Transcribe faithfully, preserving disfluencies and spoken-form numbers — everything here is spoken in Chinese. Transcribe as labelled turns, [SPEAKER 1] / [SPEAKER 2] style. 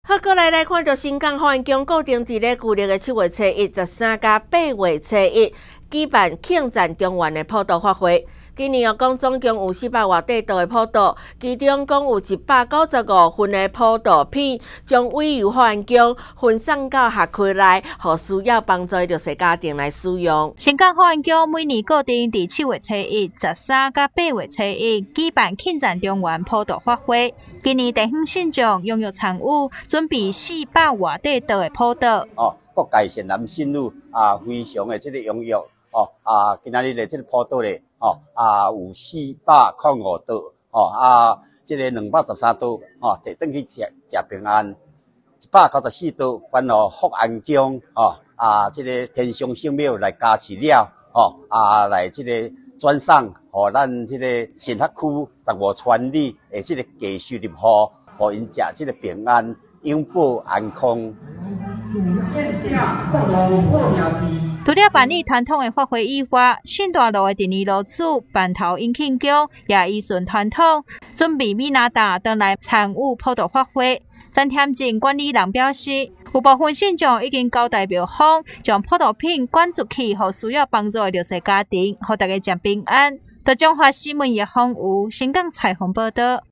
[SPEAKER 1] 好，过来来看到新港法院宫固定伫咧旧历的七月初一、十三甲八月初一举办庆赞中原的普渡法会。今年哦，讲总共有四百外块道的普渡，其中共有一百九十五份的普渡品，将委由法院宫分送到辖区内，予需要帮助的弱势家庭来使用。
[SPEAKER 2] 新港法院宫每年固定伫七月初一、十三甲八月初一举办庆赞中原普渡法会。今年地方信众踊跃参与，准备四百外块道的普渡。
[SPEAKER 3] 哦，各界善男信女啊，非常的这个踊跃。哦啊，今仔日的这个普渡咧，哦啊有四百零五道，哦啊，这个两百十三道，哦摕转去食食平安，一百九十四道关落福安宫，哦啊，这个天上圣庙来加持了，哦啊来这个转送，互咱这个新学区十五村里的这个家属入户，互因食这个平安，永保安康。
[SPEAKER 2] 除了办理传统的法会以外，信大路的第二路主办头永庆宫也依顺传统，准备米拿达登来参与普渡法会。詹添镇管理人表示，有部分信众已经交代庙方，将普渡品捐出去，予需要帮助的弱势家庭，予大家食平安。在中华新闻叶方有新港采访报道。